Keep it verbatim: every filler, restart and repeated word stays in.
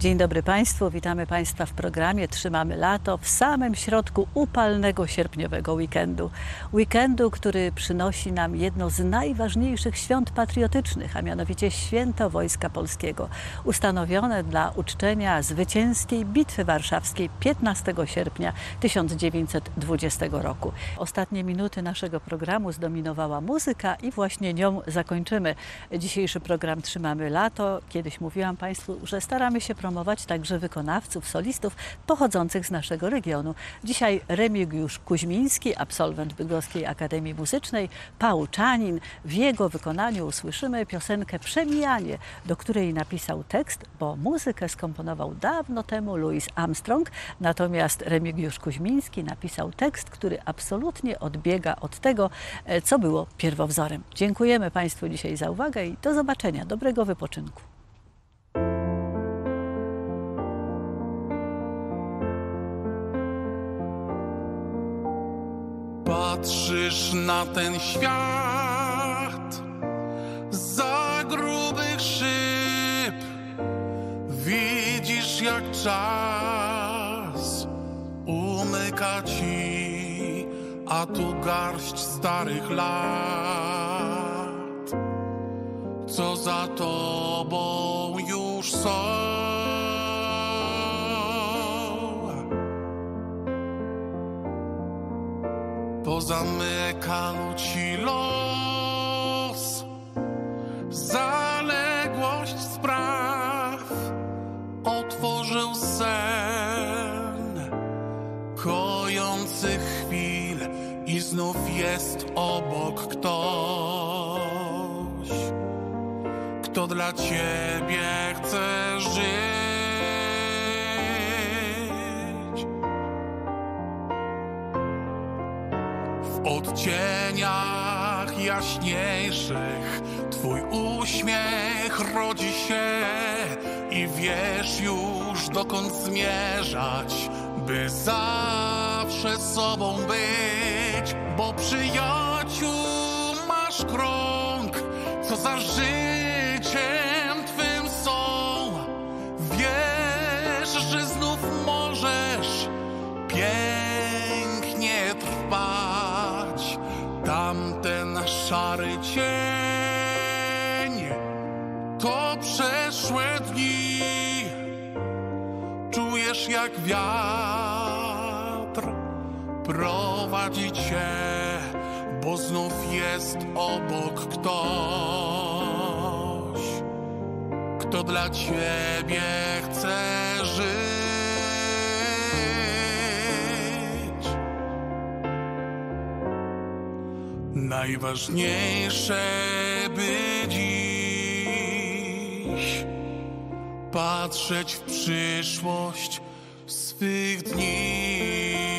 Dzień dobry Państwu, witamy Państwa w programie Trzymamy Lato w samym środku upalnego sierpniowego weekendu. Weekendu, który przynosi nam jedno z najważniejszych świąt patriotycznych, a mianowicie Święto Wojska Polskiego, ustanowione dla uczczenia zwycięskiej Bitwy Warszawskiej piętnastego sierpnia tysiąc dziewięćset dwudziestego roku. Ostatnie minuty naszego programu zdominowała muzyka i właśnie nią zakończymy dzisiejszy program Trzymamy Lato. Kiedyś mówiłam Państwu, że staramy się promować także wykonawców, solistów pochodzących z naszego regionu. Dzisiaj Remigiusz Kuźmiński, absolwent Bydgoskiej Akademii Muzycznej, pauczanin. W jego wykonaniu usłyszymy piosenkę Przemijanie, do której napisał tekst, bo muzykę skomponował dawno temu Louis Armstrong, natomiast Remigiusz Kuźmiński napisał tekst, który absolutnie odbiega od tego, co było pierwowzorem. Dziękujemy Państwu dzisiaj za uwagę i do zobaczenia. Dobrego wypoczynku. Patrzysz na ten świat za grubych szyb, widzisz jak czas umyka ci, a tu garść starych lat, co za tobą już są. Pozamykał ci los zaległość spraw, otworzył sen kojących chwil i znów jest obok ktoś, kto dla ciebie chce żyć. W odcieniach jaśniejszych twój uśmiech rodzi się i wiesz już dokąd zmierzać, by zawsze sobą być, bo przyjaciół masz krąg, co za życiem twym są. Wiesz, że znów możesz pięknie trwać. Tamten szary cień to przeszłe dni. Czujesz jak wiatr prowadzi cię, bo znów jest obok ktoś, kto dla ciebie chce żyć. Najważniejsze, by dziś patrzeć w przyszłość swych dni.